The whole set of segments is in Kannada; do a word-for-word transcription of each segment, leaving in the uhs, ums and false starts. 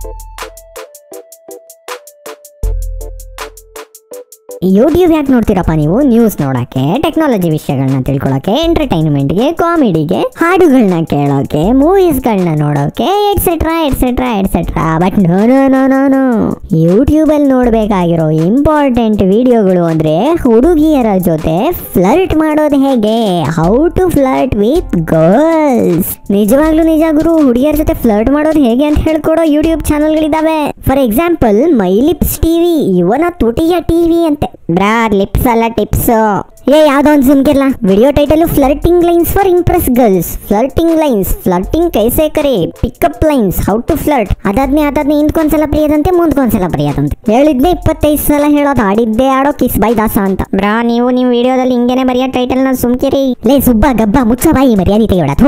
ಯೂಟ್ಯೂಬ್ ಯಾಕೆ ನೋಡ್ತೀರಪ್ಪ ನೀವು? ನ್ಯೂಸ್ ನೋಡಕ್ಕೆ, ಟೆಕ್ನಾಲಜಿ ವಿಷಯಗಳನ್ನ ತಿಳ್ಕೊಳಕ್ಕೆ, ಎಂಟರ್ಟೈನ್ಮೆಂಟ್ಗೆ, ಕಾಮಿಡಿಗೆ, ಹಾಡುಗಳನ್ನ ಕೇಳೋಕೆ, ಮೂವೀಸ್ಗಳನ್ನ ನೋಡೋಕೆ, etcetera etcetera etcetera. But no no no no no YouTube ಅಲ್ಲಿ ನೋಡ್ಬೇಕಾಗಿರೋ ಇಂಪಾರ್ಟೆಂಟ್ ವಿಡಿಯೋಗಳು ಅಂದ್ರೆ ಹುಡುಗಿಯರ ಜೊತೆ ಫ್ಲರ್ಟ್ ಮಾಡೋದು ಹೇಗೆ, how to flirt with girls. ನಿಜವಾಗ್ಲೂ ನಿಜ ಗುರು, ಹುಡುಗಿಯರ ಜೊತೆ ಫ್ಲರ್ಟ್ ಮಾಡೋದು ಹೇಗೆ ಅಂತ ಹೇಳ್ಕೊಡೋ ಯೂಟ್ಯೂಬ್ ಚಾನಲ್ಗಳಿದಾವೆ. For example my lips TV, ಇವನ ತುಟಿಯ ಟಿವಿ ಅಂತೆ. ಬ್ರಾ ಲಿಪ್ಸ್ ಅಲ್ಲ ಟಿಪ್ಸ್. ಏ ಯಾವ್ದೋ ಒಂದು ಸುಮ್ಕಿರ್ಲ. Video title flirting lines for impress girls. Flirting lines, flirting ಕೈಸೆ ಕರೆ, pickup lines, how to flirt. ಅದಾದ್ಮೇ ಅದಾದ್ಮೇ ಹಿಂದ್ಕೊಂದ್ಸಲ ಬರೆಯೋದಂತೆ, ಮುಂದ್ಕೊಂದ್ಸಲ ಬರೆಯೋದಂತೆ. ಹೇಳಿದ್ದೆ ಇಪ್ಪತ್ತೈದು ಸಲ ಹೇಳೋದು, ಆಡಿದ್ದೆ ಆಡೋ ಕಿಸ್ ಬೈ ದಾಸ ಅಂತ. ಬ್ರಾ ನೀವು ನಿಮ್ ವಿಡಿಯೋದಲ್ಲಿ ಹಿಂಗೇನೆ ಬರೆಯೋ ಟೈಟಲ್ ನ ಸುಮ್ಕಿರಿ. ಲೇ ಸುಬ್ಬ ಗಬ್ಬ ಮುಚ್ಚ ಬಾಯಿ, ಮರ್ಯಾದೆ ತೆಗೆಯೋದು.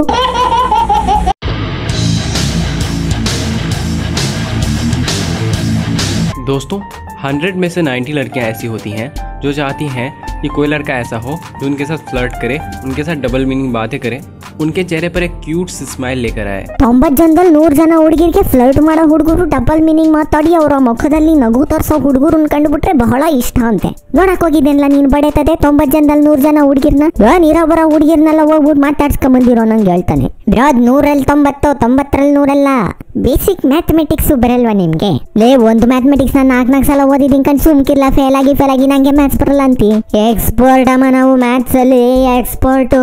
दोस्तों हंड्रेड में से नाइन्टी लड़कियां ऐसी होती हैं जो चाहती हैं कि कोई लड़का ऐसा हो जो उनके साथ फ्लर्ट करे, उनके साथ डबल मीनिंग बातें करे, उनके चेहरे पर एक क्यूट स्माइल लेकर आए. ತೊಂಬತ್ತು ಜನದಲ್ಲಿ ನೂರು ಜನ ಹುಡುಗಿರಿಗೆ ಫ್ಲರ್ಟ್ ಮಾಡೋ ಹುಡುಗರು ಡಬಲ್ ಮೀನಿಂಗ್ ಮಾತಾಡಿ ಅವರ ಮುಖದಲ್ಲಿ ನಗು ತೋರಿಸೋ ಹುಡುಗರನ್ನ ಕಂಡುಬಿಟ್ರೆ ಬಹಳ ಇಷ್ಟ ಅಂತೆ. ನೋಡಕ್ ಹೋಗಿದ್ದೇನಲ್ಲ ನೀನ್ ಬಡೇತದೆ ತೊಂಬತ್ತು ಜನದಲ್ಲಿ ನೂರು ಜನ ಹುಡುಗಿರ್ನ. ನೀರೊಬ್ಬರ ಹುಡುಗಿರ್ನೆಲ್ಲ ಹೋಗ್ಬಿಟ್ಟು ಮಾತಾಡ್ಸ್ಕೊಂಡ್ ಬಂದಿರೋ ನಂಗೆ ಹೇಳ್ತಾನೆ. ಬ್ರಾದ್ ನೂರಲ್ಲಿ ತೊಂಬತ್ತು, ತೊಂಬತ್ತರಲ್ಲಿ ನೂರಲ್ಲ. ಬೇಸಿಕ್ ಮ್ಯಾಥಮೆಟಿಕ್ಸ್ ಬರಲ್ವಾ ನಿಮ್ಗೆ? ಲೇ ಒಂದು ಮ್ಯಾಥಮೆಟಿಕ್ಸ್ ನಾನು ನಾಲ್ಕು ನಾಲ್ಕು ಸಲ ಓದಿದ್ದೀನಿ ಕಣ್, ಸುಮ್ಕಿರ್ಲ. ಫೇಲ್ ಆಗಿ ಫೇಲ್ ಆಗಿ ನಂಗೆ ಮ್ಯಾಥ್ಸ್ ಬರಲ್ಲ ಅಂತಿ. ಎಕ್ಸ್ಪರ್ಟ್ ಅಮ್ಮ ನಾವು ಮ್ಯಾಥ್ಸ್ ಅಲ್ಲಿ ಎಕ್ಸ್ಪರ್ಟ್.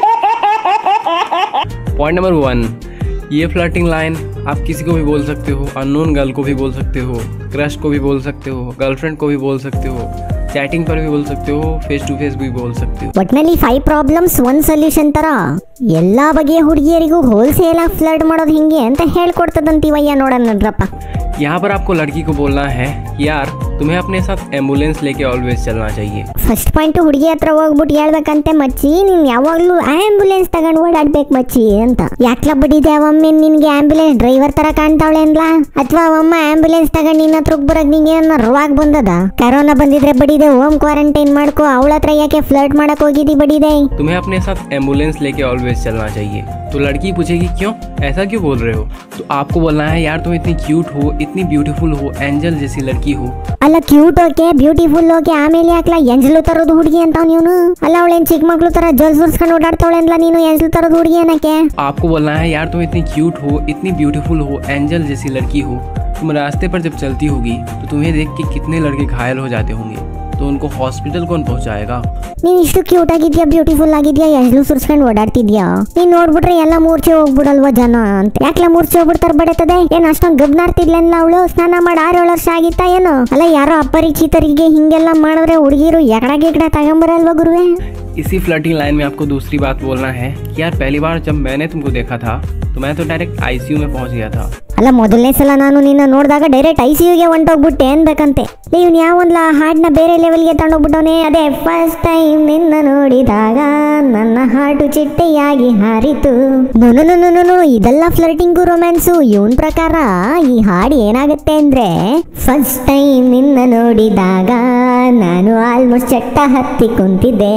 पॉइंट नंबर वन, ये फ्लर्टिंग लाइन आप किसी को भी बोल सकते हो, अननोन गर्ल को भी बोल सकते हो, क्रश को भी बोल सकते हो, गर्लफ्रेंड को भी बोल सकते हो, चैटिंग पर भी बोल सकते हो, फेस टू फेस भी बोल सकते हो. ಒಟ್ನಲ್ಲಿ ಫೈವ್ ಪ್ರಾಬ್ಲಮ್ಸ್ ಒನ್ ಸೊಲ್ಯೂಷನ್ ತರ ಎಲ್ಲಾ ಬಗೆಯ ಹುಡುಗಿಯರಿಗೂ ಹೋಲ್ಸೇಲ್ ಆಗಿ ಫ್ಲರ್ಟ್ ಮಾಡೋದು ಹಿಂಗೆ ಅಂತ ಹೇಳ್ಕೊಡ್ತದಂತೀವಯ್ಯ. ನೋಡೋಣ ನಡ್ರಪ್ಪ. यहाँ पर आपको लड़की को बोलना है यार तुम्हें अपने साथ एम्बुलेंस लेके ऑलवेज चलना चाहिए. ಫಸ್ಟ್ ಪಾಯಿಂಟ್ ಹುಡುಗಿ ಹತ್ರ ಹೋಗ್ಬಿಟ್ಟು ಹೇಳ್ಬೇಕಂತೆ, ಮಚ್ಚಿ ನೀನ್ ಯಾವಾಗ್ಲೂ ಆಂಬುಲೆನ್ಸ್ ತಗೊಂಡು ಓಡಾಡ್ಬೇಕು ಮಚ್ಚಿ ಅಂತ. ಯಾಕ್ಲ ಬಡಿದೆ ಅವಮ್ಮೆ ನಿನ್ಗೆ ಆಂಬುಲೆನ್ಸ್ ಡ್ರೈವರ್ ತರ ಕಾಣ್ತಾವಳೆ ಅನ್ಲಾ? ಅಥವಾ ಅವಮ್ಮ ಆಂಬುಲೆನ್ಸ್ ತಗೊಂಡು ನಿನ್ನ ಹತ್ರ ಬರಕ್ ನಿಂಗೆ ರೋಗ ಬಂದದ? ಕರೋನಾ ಬಂದಿದ್ರೆ ಬಡಿದೆ, ಹೋಮ್ ಕ್ವಾರಂಟೈನ್ ಮಾಡ್ಕೋ. ಅವಳ ಹತ್ರ ಯಾಕೆ ಫ್ಲರ್ಟ್ ಮಾಡಕ್ ಹೋಗಿದ್ದಿ ಬಡಿದೆ? तुम्हें अपने साथ एम्बुलेंस लेके ऑलवेज चलना चाहिए. तो लड़की पूछेगी क्यों, ऐसा क्यों बोल रहे हो? तो आपको बोलना है यार तुम इतनी क्यूट हो, इतनी ब्यूटीफुल हो, एंजल जैसी लड़की हो. ಅಲ್ಲ ಕ್ಯೂಟ್ ಓಕೆ, ಬ್ಯೂಟಿಫುಲ್ ಓಕೆ, ಆಮೇಲೆ ಯಾಕಲ ಎಂಜಲು ತರೋದು ಹುಡುಗಿ ಅಂತ ನೀನು? ಅಲ್ಲ ಅವಳೇನ್ ಚಿಕ್ಕ ಮಕ್ಳು ತರ ಜಲ್ ಸುರ್ಸ್ಕೊಂಡು ಓಡಾಡ್ತಾವಳೆ ಅನ್ಲ ನೀನು ಎಂಜಲು ತರೋದು ಹುಡುಗಿ ಏನಕ್ಕೆ? आपको बोलना है यार तुम इतनी क्यूट हो, इतनी ब्यूटीफुल हो, एंजल जैसी लड़की हो. तुम रास्ते पर जब चलती होगी तो तुम्हें देख के कितने लड़के घायल हो जाते होंगे, तो उनको हॉस्पिटल कौन पहुंचाएगा? ನೀನ್ ಇಷ್ಟು ಕ್ಯೂಟ್ ಆಗಿದ್ಯಾ, ಬ್ಯೂಟಿಫುಲ್ ಆಗಿದ್ಯಾ, ಎಂಜಲು ಸುರ್ಸ್ಕೊಂಡು ಓಡಾಡ್ತಿದ್ಯಾ, ನೀನ್ ನೋಡ್ಬಿಟ್ರೆ ಎಲ್ಲ ಮೂರ್ಛೆ ಹೋಗ್ಬಿಡಲ್ವಾ ಜನ ಅಂತ. ಯಾಕಲ ಮೂರ್ಛೆ ಹೋಗ್ಬಿಡ್ತಾರ ಬಡತದೆ? ಏನ್ ಅಷ್ಟೊಂದು ಗಬ್ನಾರ್ತಿದ್ಲಲ್ಲ ಅವಳು? ಸ್ನಾನ ಮಾಡಿ ಆರು ಏಳು ವರ್ಷ ಆಗಿತ್ತಾ ಏನೋ? ಅಲ್ಲ ಯಾರೋ ಅಪರಿಚಿತರಿಗೆ ಹಿಂಗೆಲ್ಲ ಮಾಡಿದ್ರೆ ಹುಡುಗಿರು ಎಕಡ ಗಿಕಡ ತಗೊಂಬರಲ್ವಾ ಗುರುವೆ? इसी फ्लर्टिंग लाइन में आपको दूसरी बात बोलना है कि यार पहली बार जब मैंने तुमको देखा था तो मैं तो डायरेक्ट आईसीयू में पहुंच गया था. ಅಲ್ಲ ಮೊದಲನೇ ಸಲ ನಾನು ನಿನ್ನ ನೋಡಿದಾಗ ಡೈರೆಕ್ಟ್ ಐ ಸಿ ಯುಗೆ ಹೊಂಟೋಗ್ಬಿಟ್ಟೆ ಅನ್ಬೇಕಂತೆ. ಇವ್ನು ಯಾವೊಂದ್ಲ ಹಾಡ್ನ ಬೇರೆ ಲೆವೆಲ್ಗೆ ತಗೊಂಡೋಗ್ಬಿಟ್ಟವನೇ. ಅದೇ ಫಸ್ಟ್ ಟೈಮ್ ನಿನ್ನ ನೋಡಿದಾಗ ನನ್ನ ಹಾಟು ಚಿಟ್ಟೆಯಾಗಿ ಹಾರಿತು. ನೋನು ನೋನು ನೋನು ಇದೆಲ್ಲ ಫ್ಲರ್ಟಿಂಗು ರೊಮ್ಯಾನ್ಸು. ಇವನ್ ಪ್ರಕಾರ ಈ ಹಾಡು ಏನಾಗುತ್ತೆ ಅಂದ್ರೆ, ಫಸ್ಟ್ ಟೈಮ್ ನಿನ್ನ ನೋಡಿದಾಗ ನಾನು ಆಲ್ಮೋಸ್ಟ್ ಚಟ್ಟ ಹತ್ತಿ ಕುಂತಿದ್ದೆ.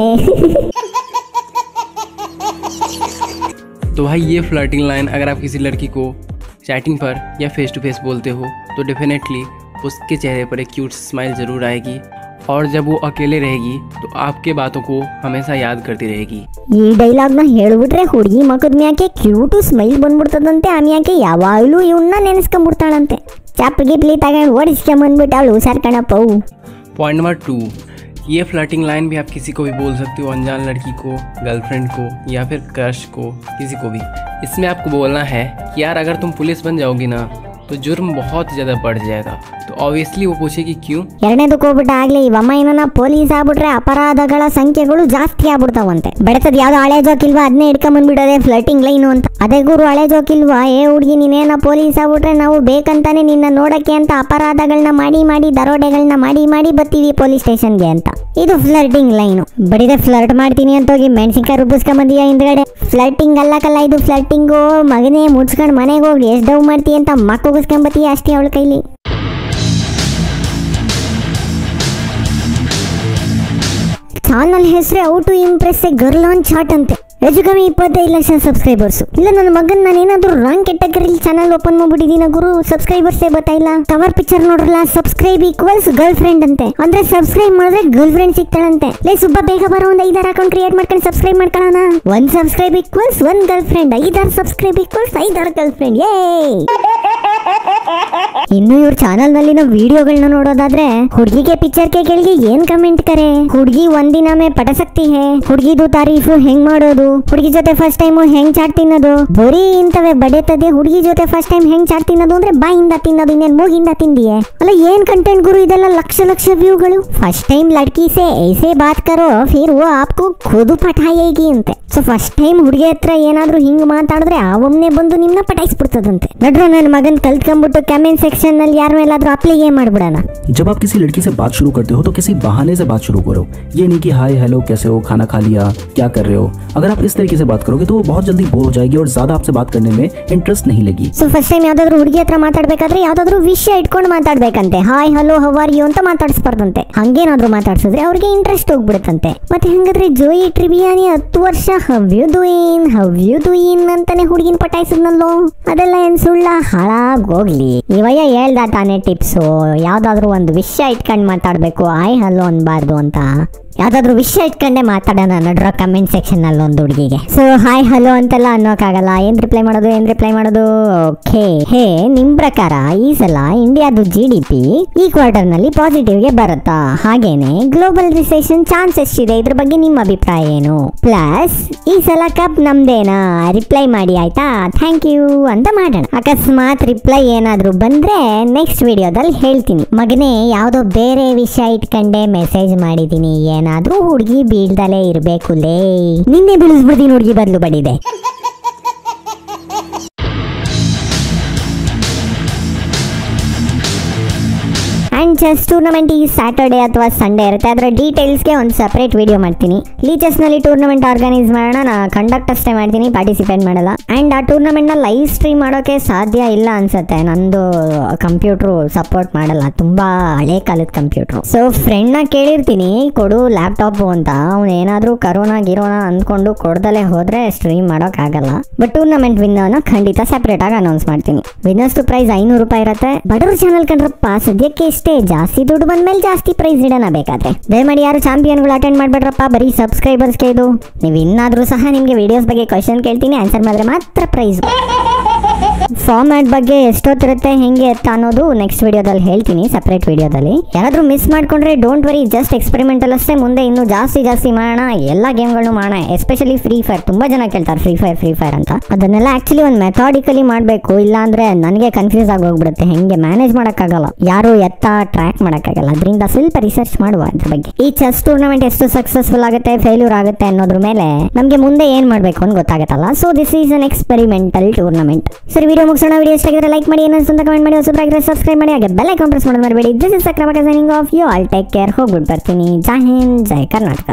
तो भाई ये फ्लर्टिंग लाइन अगर आप किसी लड़की को चैटिंग पर या फेस टू फेस बोलते हो तो डेफिनेटली उसके चेहरे पर एक क्यूट स्माइल ज़रूर आएगी, और जब वो अकेले रहेगी तो आपके बातों को हमेशा याद करती रहेगी. ಈ ಡೈಲಾಗ್ ನ ಹೇಳ್ಬಿಟ್ರೆ ಹುಡುಗಿ ಮಕ್ಕದ ಮ್ಯಾಕೆ ಕ್ಯೂಟು ಸ್ಮೈಲ್ ಬಂದ್ಬಿಡ್ತದಂತೆ. ಆಮ್ಯಾಕೆ ಯಾವಾಗ್ಲೂ ಇವನ್ನ ನೆನೆಸ್ಕೊಂಡ್ಬಿಡ್ತಾಳಂತೆ. ಚಾಪ್ ಗಿಪ್ಲಿ ತಗೊಂಡು ಓಡಿಸ್ಕೊಂಬಂದ್ಬಿಟ್ಟು ಹುಷಾರ್ ಕಣಪ್ಪ. पॉइंट नंबर टू, ये फ्लर्टिंग लाइन भी आप किसी को भी बोल सकते हो, अनजान लड़की को, गर्लफ्रेंड को या फिर क्रश को, किसी को भी. इसमें आपको बोलना है कि यार अगर तुम पुलिस बन जाओगी ना तो जुर्म बहुत ज़्यादा बढ़ जाएगा. तो ऑब्वियसली वो पूछेगी क्यों? ಎರಡನೇದಕ್ಕೆ ಹೋಗ್ಬಿಟ್ಟು ಆಗ್ಲಿ ಇವಮ್ಮ ಏನನ್ನ ಪೊಲೀಸ್ ಆಗ್ಬಿಟ್ರೆ ಅಪರಾಧಗಳ ಸಂಖ್ಯೆಗಳು ಜಾಸ್ತಿ ಆಗ್ಬಿಡ್ತಾವಂತೆ. ಬೆಳತದ ಯಾವ್ದೋ ಹಳೆ ಜೋಕ್ ಇಲ್ವಾ ಅದನ್ನೇ ಇಟ್ಕೊಂಡ್ಬಂದ್ಬಿಡೋದೆ ಫ್ಲರ್ಟಿಂಗ್ ಲೈನು ಅಂತ. ಅದೇ ಗುರು ಹಳೆ ಜೋಕ್ ಇಲ್ವಾ, ಏ ಹುಡುಗಿ ನೀನೇನ ಪೊಲೀಸ್ ಆಗ್ಬಿಟ್ರೆ ನಾವು ಬೇಕಂತಾನೆ ನಿನ್ನ ನೋಡಕ್ಕೆ ಅಂತ ಅಪರಾಧಗಳನ್ನ ಮಾಡಿ ಮಾಡಿ ದರೋಡೆಗಳನ್ನ ಮಾಡಿ ಮಾಡಿ ಬರ್ತೀವಿ ಪೊಲೀಸ್ ಸ್ಟೇಷನ್ಗೆ ಅಂತ. ಇದು ಫ್ಲರ್ಟಿಂಗ್ ಲೈನು. ಬಡಿದೆ ಫ್ಲರ್ಟ್ ಮಾಡ್ತೀನಿ ಅಂತ ಹೋಗಿ ಮೆಣಸಿನ್ಕಾಯಿ ರುಬ್ಬಿಸ್ಕೊಂಬಂದಿಯಾ ಹಿಂದ್ಗಡೆ. ಫ್ಲರ್ಟಿಂಗ್ ಅಲ್ಲ ಕಲ್ಲ ಇದು ಫ್ಲರ್ಟಿಂಗು. ಮಗನೇ ಮುಡ್ಸ್ಕೊಂಡು ಮನೆಗೆ ಹೋಗಿ ಎಷ್ಟು ಡವ್ ಮಾಡ್ತೀಯ ಅಂತ ಮಕ್ಕ ಉಗಿಸ್ಕೊಂಬತ್ತೀಯ ಅಷ್ಟೇ ಅವಳ ಕೈಲಿ. ಚಾನಲ್ ಹೆಸರೇ how to impress a girl on chat ಅಂತೆ. ಹೆಚ್ಚು ಕಮ್ಮಿ ಇಪ್ಪತ್ತೈದು ಲಕ್ಷ ಸಬ್ಸ್ಕ್ರೈಬರ್ಸ್. ಇಲ್ಲ ನನ್ನ ಮಗನ್ ನಾನು ಏನಾದ್ರು ರಾಂಗ್ ಕೆಟಗರಿ ಚಾನಲ್ ಓಪನ್ ಮಾಡ್ಬಿಟ್ಟಿದೀನ ಗುರು, ಸಬ್ಸ್ಕ್ರೈಬರ್ಸೇ ಗೊತ್ತಾಯಿಲ್ಲ. ಕವರ್ ಪಿಕ್ಚರ್ ನೋಡ್ರಲ್ಲ, ಸಬ್ಸ್ಕ್ರೈಬ್ ಈಕ್ವಲ್ಸ್ ಗರ್ಲ್ ಫ್ರೆಂಡ್ ಅಂತೆ. ಅಂದ್ರೆ ಸಬ್ಸ್ಕ್ರೈಬ್ ಮಾಡಿದ್ರೆ ಗರ್ಲ್ ಫ್ರೆಂಡ್ ಸಿಗ್ತಾಳಂತೆ. ಲೇ ಸುಬ್ಬ ಬೇಗ ಬರೋ ಒಂದ್ ಐದಾರು ಅಕೌಂಟ್ ಕ್ರಿಯೇಟ್ ಮಾಡ್ಕೊಂಡು ಸಬ್ಸ್ಕ್ರೈಬ್ ಮಾಡ್ಕೊಳ್ಳೋಣ. ಒಂದ್ ಸಬ್ಸ್ಕ್ರೈಬ್ ಈಕ್ವಲ್ಸ್ ಒಂದ್ ಗರ್ಲ್ ಫ್ರೆಂಡ್, ಐದಾರು ಸಬ್ಸ್ಕ್ರೈಬ್ ಈಕ್ವಲ್ಸ್ ಐದಾರು ಗರ್ಲ್ ಫ್ರೆಂಡ್. ಏ ಇನ್ನು ಇವ್ರ ಚಾನಲ್ ನಲ್ಲಿನ ವಿಡಿಯೋಗಳನ್ನ ನೋಡೋದಾದ್ರೆ ಹುಡುಗಿಗೆ ಪಿಕ್ಚರ್ ಕೆ ಕೆಳಗೆ ಏನ್ ಕಮೆಂಟ್ ಕರೆ, ಹುಡುಗಿ ಒಂದಿನ ಮೇ ಪಟಸಕ್ತಿ ಹೇ, ಹುಡುಗಿದು ತಾರೀಫು ಹೆಂಗ್ ಮಾಡೋದು, ಹುಡುಗಿ ಜೊತೆ ಫಸ್ಟ್ ಟೈಮ್ ಹೆಂಗ್ ಚಾಟ್ ತಿನ್ನೋದು, ಬರೀ ಇಂತವೇ ಬಡೇತದೆ. ಹುಡುಗಿ ಜೊತೆ ಫಸ್ಟ್ ಟೈಮ್ ಹೆಂಗ್ ಚಾಟ್ ತಿನ್ನೋದು ಅಂದ್ರೆ ಬಾಯಿಂದ ತಿನ್ನೋದು, ಇನ್ನೇನ್ ಮೂಗಿಂದ ತಿಂದಿಯೇ. ಅಲ್ಲ ಏನ್ ಕಂಟೆಂಟ್ ಗುರು ಇದೆಲ್ಲ, ಲಕ್ಷ ಲಕ್ಷ ವ್ಯೂಗಳು. ಫಸ್ಟ್ ಟೈಮ್ ಲಡ್ಕಿ ಸೆ ಐಸೆ ಬಾತ್ ಕರೋ ಫಿರ್ वो आपको खुद ಪಟಾಯೇಗಿ ಅಂತೆ. ಸೊ ಫಸ್ಟ್ ಟೈಮ್ ಹುಡುಗಿ ಹತ್ರ ಏನಾದ್ರೂ ಹಿಂಗ್ ಮಾತಾಡಿದ್ರೆ ಆ ಒಮ್ಮೆ ಬಂದು ನಿಮ್ನ ಪಟಾಯಿಸ್ಬಿಡ್ತದಂತೆ. ನಡ್ರ ನನ್ನ ಮಗನ್ ಕಲ್ತ್ಕೊಂಡ್ಬಿಟ್ಟು ಕಮೆಂಟ್ सेक्शन ನಲ್ಲಿ ಯಾರ ಮೇಲಾದ್ರೂ ಅಪ್ಲೈ ಮಾಡ್ಬಿಡೋಣ. जब आप किसी लड़की से बात शुरू करते हो तो किसी बहाने से बात शुरू करो, ये नहीं कि हाय हेलो कैसे हो, खाना खा लिया, क्या कर रहे हो। अगर आप इस तरीके से बात करोगे तो वो बहुत जल्दी बोर हो जाएगी और ज्यादा आपसे बात करने में इंटरेस्ट नहीं लगी। ಸೊ ಫಸ್ಟ್ ಟೈಮ್ ಯಾವ್ದಾದ್ರು ಹುಡುಗಿ ಹತ್ರ ಮಾತಾಡ್ಬೇಕಾದ್ರೆ ಯಾವ್ದಾದ್ರು ವಿಷಯ ಇಟ್ಕೊಂಡು ಮಾತಾಡ್ಬೇಕಂತೆ. Hi hello how are you ಅಂತ ಮಾತಾಡಿಸ್ಬಾರ್ದಂತೆ. ಹಂಗೇನಾದ್ರು ಮಾತಾಡ್ಸಿದ್ರೆ ಅವ್ರಿಗೆ ಇಂಟ್ರೆಸ್ಟ್ ಹೋಗ್ಬಿಡುತ್ತಂತೆ. ಮತ್ತೆ ಹಂಗಾದ್ರೆ ಜೋಯಿ ಟ್ರಿಬಿಯಾನಿ ಹತ್ತು ವರ್ಷ how you doin' how you doin' ಅಂತಾನೆ ಹುಡುಗಿನ ಪಟಾಯಿಸಿದ್ನಲ್ಲೋ, ಅದೆಲ್ಲ ಏನ್ ಸುಳ್ಳ? ಹಾಳಾಗೋಗ್ಲಿ. ಇವಯ್ಯ ಹೇಳ್ದ ತಾನೇ ಟಿಪ್ಸು, ಯಾವ್ದಾದ್ರು ಒಂದು ವಿಷಯ ಇಟ್ಕೊಂಡು ಮಾತಾಡ್ಬೇಕು, ಆಯ್ ಹಲೋ ಅನ್ಬಾರ್ದು ಅಂತ. ಯಾವ್ದಾದ್ರು ವಿಷಯ ಇಟ್ಕೊಂಡೆ ಮಾತಾಡೋಣ ನಡ್ರ ಕಮೆಂಟ್ ಸೆಕ್ಷನ್ ಅಲ್ಲಿ ಒಂದು ಹುಡುಗಿಗೆ. ಸೊ ಹಾಯ್ ಹಲೋ ಅಂತೆಲ್ಲ ಅನ್ನೋಕ್ಕಾಗಲ್ಲ. ಏನ್ ರಿಪ್ಲೈ ಮಾಡೋದು ಏನ್ ರಿಪ್ಲೈ ಮಾಡೋದು ಓಕೆ ಹೇ, ನಿಮ್ ಪ್ರಕಾರ ಈ ಸಲ ಇಂಡಿಯಾದು ಜಿ ಡಿ ಪಿ ಈ ಕ್ವಾರ್ಟರ್ ನಲ್ಲಿ ಪಾಸಿಟಿವ್ ಗೆ ಬರುತ್ತಾ? ಹಾಗೇನೆ ಗ್ಲೋಬಲ್ ರಿಸೆಷನ್ ಚಾನ್ಸ್ ಎಷ್ಟಿದೆ, ಇದ್ರ ಬಗ್ಗೆ ನಿಮ್ಮ ಅಭಿಪ್ರಾಯ ಏನು? ಪ್ಲಸ್ ಈ ಸಲ ಕಪ್ ನಮ್ದೇನಾ? ರಿಪ್ಲೈ ಮಾಡಿ ಆಯ್ತಾ, ಥ್ಯಾಂಕ್ ಯು ಅಂತ ಮಾಡೋಣ. ಅಕಸ್ಮಾತ್ ರಿಪ್ಲೈ ಏನಾದ್ರು ಬಂದ್ರೆ ನೆಕ್ಸ್ಟ್ ವಿಡಿಯೋದಲ್ಲಿ ಹೇಳ್ತೀನಿ. ಮಗನೇ ಯಾವ್ದೋ ಬೇರೆ ವಿಷಯ ಇಟ್ಕೊಂಡೆ ಮೆಸೇಜ್ ಮಾಡಿದೀನಿ, ಏನಾದ್ರೂ ಹುಡುಗಿ ಬೀಳ್ದಲೇ ಇರ್ಬೇಕು ಲೇ. ನಿನ್ನೆ ಬೀಳಿಸ್ಬಿಡ್ತೀನಿ ಹುಡುಗಿ ಬದಲು ಬಡಿದೆ. ಅಂಡ್ ಚೆಸ್ ಟೂರ್ನಮೆಂಟ್ ಈ ಸ್ಯಾಟರ್ಡೆ ಅಥವಾ ಸಂಡೇ ಇರುತ್ತೆ. ಅದರ ಡೀಟೇಲ್ಸ್ಗೆ ಒಂದು ಸಪ್ರೇಟ್ ವಿಡಿಯೋ ಮಾಡ್ತೀನಿ. ಲೀಚೆಸ್ ನಲ್ಲಿ ಟೂರ್ನಮೆಂಟ್ ಆರ್ಗನೈಸ್ ಮಾಡೋಣ, ನಾ ಕಂಡಕ್ಟ್ ಅಷ್ಟೇ ಮಾಡ್ತೀನಿ, ಪಾರ್ಟಿಸಿಪೇಟ್ ಮಾಡಲ್ಲ. ಅಂಡ್ ಆ ಟೂರ್ನಮೆಂಟ್ ನ ಲೈವ್ ಸ್ಟ್ರೀಮ್ ಮಾಡೋಕೆ ಸಾಧ್ಯ ಇಲ್ಲ ಅನ್ಸುತ್ತೆ, ನಂದು ಕಂಪ್ಯೂಟರ್ ಸಪೋರ್ಟ್ ಮಾಡಲ್ಲ, ತುಂಬಾ ಹಳೆ ಕಾಲದ ಕಂಪ್ಯೂಟರ್. ಸೊ ಫ್ರೆಂಡ್ ನ ಕೇಳಿರ್ತೀನಿ ಕೊಡು ಲ್ಯಾಪ್ಟಾಪ್ ಅಂತ, ಅವ್ನು ಏನಾದ್ರೂ ಕರೋನಾ ಗಿರೋನಾ ಅಂದ್ಕೊಂಡು ಕೊಡ್ದಲೇ ಹೋದ್ರೆ ಸ್ಟ್ರೀಮ್ ಮಾಡೋಕ್ ಆಗಲ್ಲ. ಬಟ್ ಟೂರ್ನಮೆಂಟ್ ವಿನ್ನರ್ನ ಖಂಡಿತ ಸೆಪರೇಟ್ ಆಗಿ ಅನೌನ್ಸ್ ಮಾಡ್ತೀನಿ. ವಿನ್ನರ್ಸ್ ಪ್ರೈಸ್ ಐನೂರು ರೂಪಾಯಿ ಇರುತ್ತೆ. ಬಡವ್ರ ಚಾನಲ್ ಕಂಡ್ರಪ್ಪ ಸದ್ಯಕ್ಕೆ ಇಷ್ಟೇ, ಜಾಸ್ತಿ ದುಡ್ಡು ಬಂದ್ಮೇಲೆ ಜಾಸ್ತಿ ಪ್ರೈಸ್ ಇಡೋಣ ಬೇಕಾದ್ರೆ. ದಯಮಾಡಿ ಯಾರು ಚಾಂಪಿಯನ್ಗಳು ಅಟೆಂಡ್ ಮಾಡ್ಬೇಡ್ರಪ್ಪ, ಬರೀ ಸಬ್ಸ್ಕ್ರೈಬರ್ಸ್ಗೆ ಇದು. ನೀವು ಇನ್ನಾದ್ರೂ ಸಹ ನಿಮ್ಗೆ ವಿಡಿಯೋಸ್ ಬಗ್ಗೆ ಕ್ವಶನ್ ಕೇಳ್ತೀನಿ, ಆನ್ಸರ್ ಮಾಡಿದ್ರೆ ಮಾತ್ರ ಪ್ರೈಸ್. ಫಾರ್ಮ್ಯಾಟ್ ಬಗ್ಗೆ ಎಷ್ಟೊತ್ತಿರುತ್ತೆ ಹೆಂಗೆ ಎತ್ತ ಅನ್ನೋದು ನೆಕ್ಸ್ಟ್ ವಿಡಿಯೋದಲ್ಲಿ ಹೇಳ್ತೀನಿ, ಸಪ್ರೇಟ್ ವಿಡಿಯೋದಲ್ಲಿ. ಯಾರಾದ್ರೂ ಮಿಸ್ ಮಾಡ್ಕೊಂಡ್ರೆ ಡೋಂಟ್ ವರಿ, ಜಸ್ಟ್ ಎಕ್ಸ್ಪೆರಿಮೆಂಟಲ್ ಅಷ್ಟೇ. ಮುಂದೆ ಇನ್ನೂ ಜಾಸ್ತಿ ಜಾಸ್ತಿ ಮಾಡೋಣ, ಎಲ್ಲ ಗೇಮ್ಗಳನ್ನು ಮಾಡೋಣ. ಎಸ್ಪೆಷಲಿ ಫ್ರೀ ಫೈರ್, ತುಂಬಾ ಜನ ಕೇಳ್ತಾರೆ ಫ್ರೀ ಫೈರ್ ಫ್ರೀ ಫೈರ್ ಅಂತ. ಅದನ್ನೆಲ್ಲ ಆಕ್ಚುಲಿ ಒಂದು ಮೆಥಾಡಿಕಲಿ ಮಾಡಬೇಕು, ಇಲ್ಲಾಂದ್ರೆ ನನಗೆ ಕನ್ಫ್ಯೂಸ್ ಆಗಿ ಹೋಗ್ಬಿಡುತ್ತೆ, ಹೆಂಗೆ ಮ್ಯಾನೇಜ್ ಮಾಡೋಕ್ಕಾಗಲ್ಲ, ಯಾರು ಎತ್ತ ಟ್ರ್ಯಾಕ್ ಮಾಡೋಕ್ಕಾಗಲ್ಲ. ಅದರಿಂದ ಸ್ವಲ್ಪ ರಿಸರ್ಚ್ ಮಾಡುವ ಅದ್ರ ಬಗ್ಗೆ. ಈ ಚೆಸ್ ಟೂರ್ನಮೆಂಟ್ ಎಷ್ಟು ಸಕ್ಸಸ್ಫುಲ್ ಆಗುತ್ತೆ ಫೇಲ್ಯೂರ್ ಆಗುತ್ತೆ ಅನ್ನೋದ್ರ ಮೇಲೆ ನಮಗೆ ಮುಂದೆ ಏನ್ ಮಾಡಬೇಕು ಅಂತ ಗೊತ್ತಾಗುತ್ತಲ್ಲ. So this is an experimental tournament. ಸರಿ ವಿಡಿಯೋ ಮುಗಿಸೋಣ. ವಿಡಿಯೋ ಇಷ್ಟ ಆಗಿದ್ರೆ ಲೈಕ್ ಮಾಡಿ, ಏನಾದ್ರು ಅಂತ ಕಮೆಂಟ್ ಮಾಡಿ, ಹೊಸಬ್ರಾಗಿದ್ರೆ ಸಬ್ಸ್ಕ್ರೈಬ್ ಮಾಡಿ, ಹಾಗೆ ಬೆಲ್ ಐಕಾನ್ ಪ್ರೆಸ್ ಮಾಡೋದು ಮರಿಬೇಡಿ. This is Sakrama signing off. You all take care. ಹೋಗ್ಬಿಟ್ಟು ಬರ್ತೀನಿ. ಜೈ ಹಿಂದ್, ಜೈ ಕರ್ನಾಟಕ.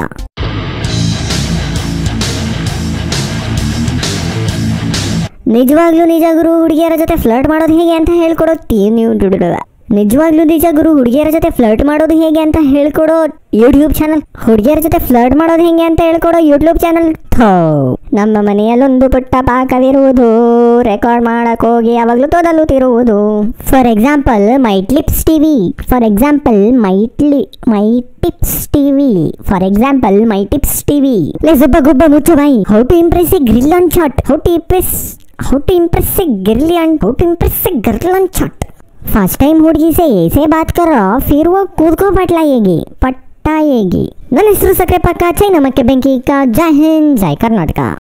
ನಿಜವಾಗ್ಲೂ ನಿಜ ಗುರು, ಹುಡುಗಿಯರ ಜೊತೆ ಫ್ಲರ್ಟ್ ಮಾಡೋದು ಹೇಗೆ ಅಂತ ಹೇಳ್ಕೊಡೋ ನೀವು ನಿಜವಾಗ್ಲೂ ನಿಜ ಗುರು, ಹುಡುಗಿಯರ ಜೊತೆ ಫ್ಲರ್ಟ್ ಮಾಡೋದು ಹೇಗೆ ಅಂತ ಹೇಳ್ಕೊಡೋ ಯೂಟ್ಯೂಬ್ ಚಾನಲ್. ಹುಡುಗಿಯರ ಜೊತೆ ಫ್ಲರ್ಟ್ ಮಾಡೋದು ಹೇಗೆ ಅಂತ ಹೇಳ್ಕೊಡೋ ಯೂಟ್ಯೂಬ್ ಚಾನಲ್. ನಮ್ಮ ಮನೆಯಲ್ಲೊಂದು ಪುಟ್ಟ ಪಾಕವಿರುವುದು, ರೆಕಾರ್ಡ್ ಮಾಡಕ್ ಹೋಗಿ ಯಾವಾಗ್ಲೂ ತೊದಲುತ್ತಿರುವುದು. For example my tips TV, for example my T my tips TV, for example my tips TV. ಲೆಸಬ್ಬ ಗುಬ್ಬ ಮುಚ್ಚು ಬಾಯಿ. How to impress a girl on shot, how to impress how to impress a girly on how to impress a girl on shot. First time हुड़गी से ऐसे बात कर रहा, फिर वो कूद को पटलाएगी पट्टाएगी. ನನ್ನ ಹೆಸರು ಸಕ್ರೆ ಪಕ್ಕ, ಚೈನಾ ಮಕ್ಕೆ ಬೆಂಕಿ. ಜೈ ಹಿಂದ್, ಜೈ ಕರ್ನಾಟಕ.